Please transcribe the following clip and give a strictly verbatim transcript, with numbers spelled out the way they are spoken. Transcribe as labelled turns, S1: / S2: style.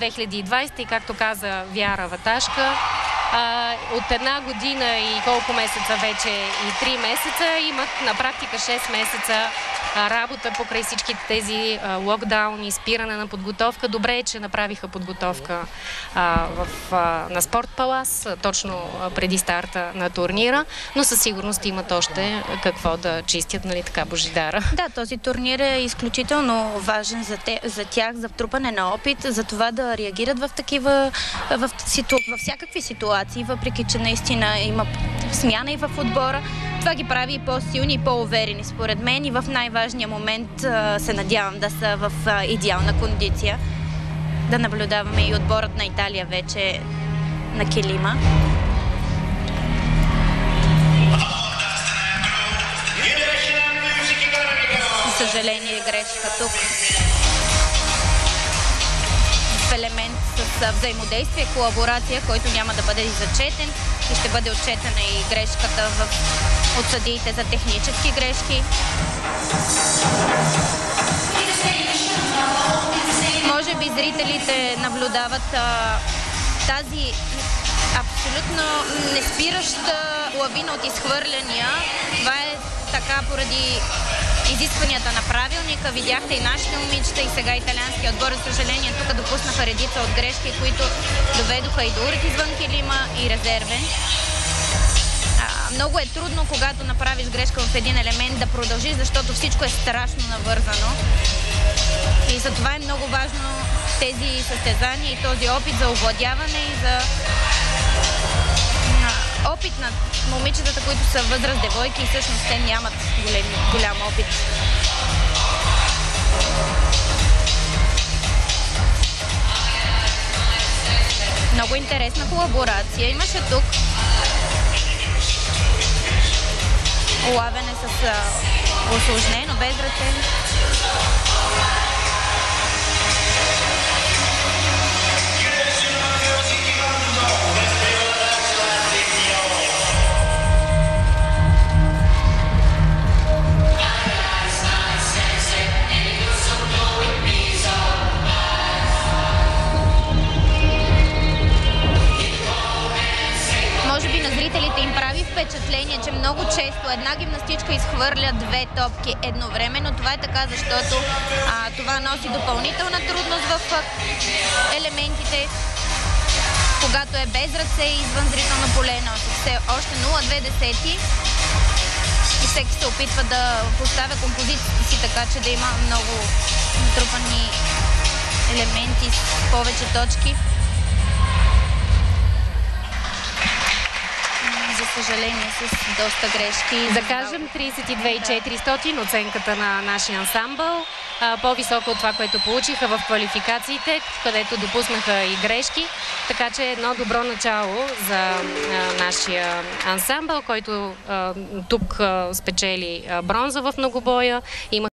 S1: две хиляди и двадесета и, както каза Вяра Ваташка, а, от една година и колко месеца вече, и три месеца, имах на практика шест месеца а, работа покрай всичките тези а, локдауни, спиране на подготовка. Добре е, че направиха подготовка а, в, а, на Спорт Палас, точно а, преди старта на турнира, но със сигурност имат още какво да чистят, нали така, Божидара?
S2: Да, този турнир е изключително важен за, те, за тях, за втрупане на опит, за това да реагират в такива, в, ситу, в всякакви ситуации, въпреки че наистина има смяна и в отбора. Това ги прави и по-силни и по-уверени, според мен, и в най-важния момент се надявам да са в идеална кондиция. Да наблюдаваме и отборът на Италия вече на килима. За съжаление, грешка тук. В елемент с взаимодействие, колаборация, който няма да бъде зачетен и ще бъде отчетена и грешката в... от съдиите за технически грешки. Може би зрителите наблюдават а, тази абсолютно неспираща лавина от изхвърляния. Това е така поради изискванията на правилника. Видяхте и нашите момичета, и сега италианския отбор. За съжаление, тук допуснаха редица от грешки, които доведоха и до уред извън килима, и резервен. А, много е трудно, когато направиш грешка в един елемент, да продължиш, защото всичко е страшно навързано. И за това е много важно тези състезания и този опит за овладяване и за опит на момичетата, които са възраст девойки и всъщност те нямат голем, голям опит. Много интересна колаборация имаше тук. Улавяне с усложнено, без ръце. Може би на зрителите им прави впечатление, че много често една гимнастичка изхвърля две топки едновременно. Това е така, защото а, това носи допълнителна трудност в елементите. Когато е без ръце и извън зрително поле, носи все още нула цяло две десети. И всеки се опитва да поставя композицията си така, че да има много натрупани елементи с повече точки. За съжаление, с доста грешки.
S1: Да кажем, тридесет и две хиляди и четиристотин оценката на нашия ансамбъл. По-високо от това, което получиха в квалификациите, където допуснаха и грешки. Така че едно добро начало за а, нашия ансамбъл, който а, тук а, спечели а, бронза в многобоя. Има